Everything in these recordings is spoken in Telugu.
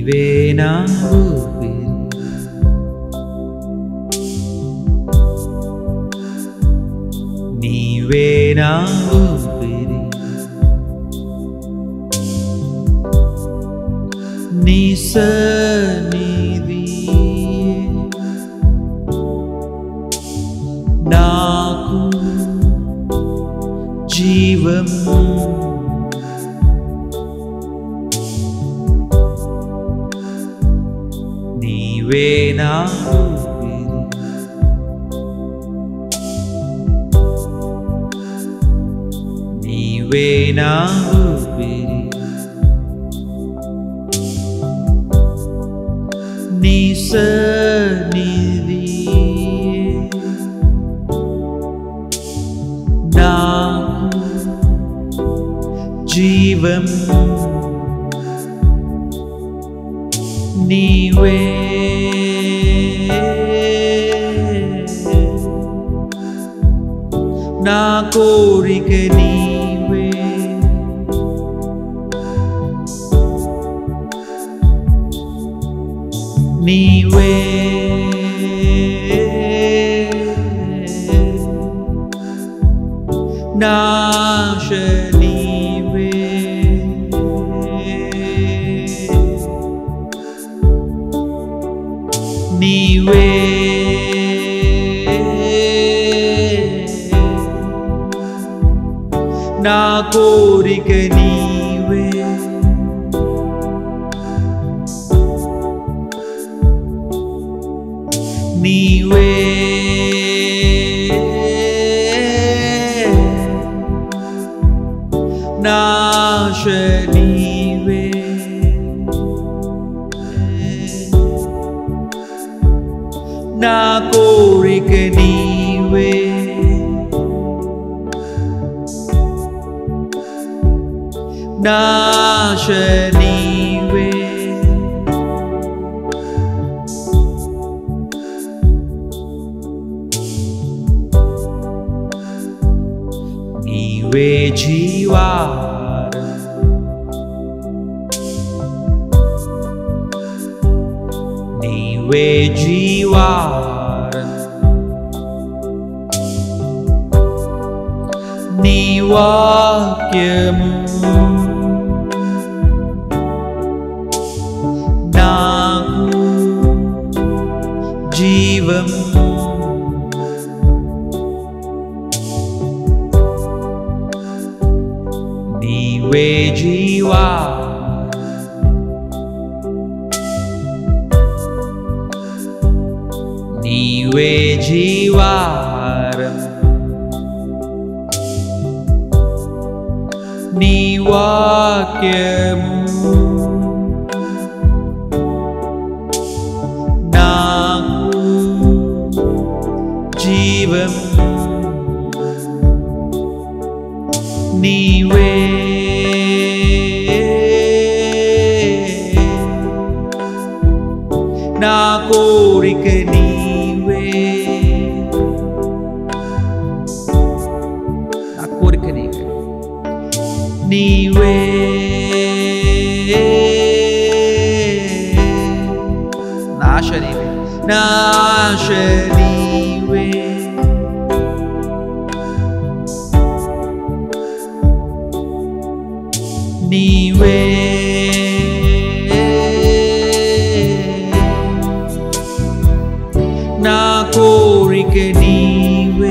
నీవే నా ఊపిరి, నీవే నా ఊపిరి, నీ సన్నిధి నాకు జీవము, నీవే నా ఊపిరి, నీవే నా ఊపిరి, నీ సన్నిధి నాకు జీవము, నీవే నా కోరిక, నీవే నీవే నా ఆశ, నీవే నీవే నా కోరిక, నీవే నీవే నా ఆశ, నీవే నా కోరిక, నీవే నా ఆశ, నీవే నీవే జీవారం, నీవే జీవారం, నీ వాక్యము నాకు జీవము, నీవే జీవారం, నీవే జీవారం, నీ వాక్యము నాకు జీవము, నీవే నా కోరిక, నీవే నా కోరిక, నీవే నీవే నా ఆశ, నీవే నా ఆశ, నీవే నీవే నా కోరిక, నీవే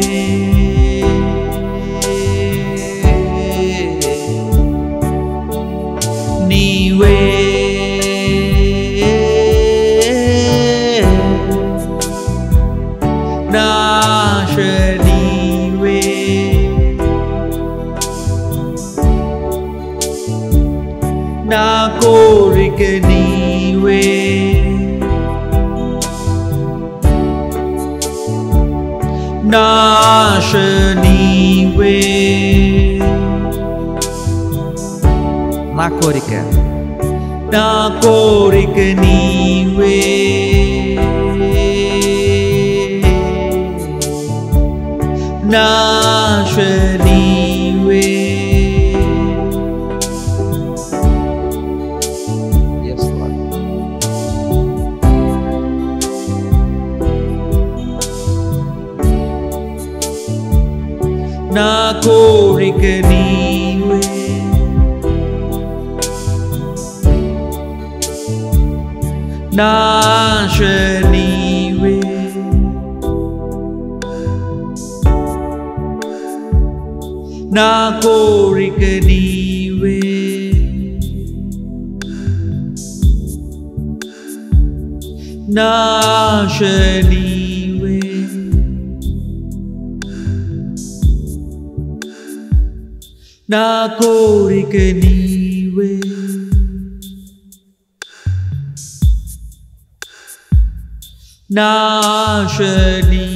నీవే నా ఆశ, నీవే నా కోరిక, నీవే నా ఆశ, నీవే నా కోరిక, నా కోరిక, నీవే నా ఆశ, నీవే నీవే నా ఆశ నీవే నా కోరిక నీవే నా ఆశ నీవే నా కోరిక నీవే నా ఆశ నీవే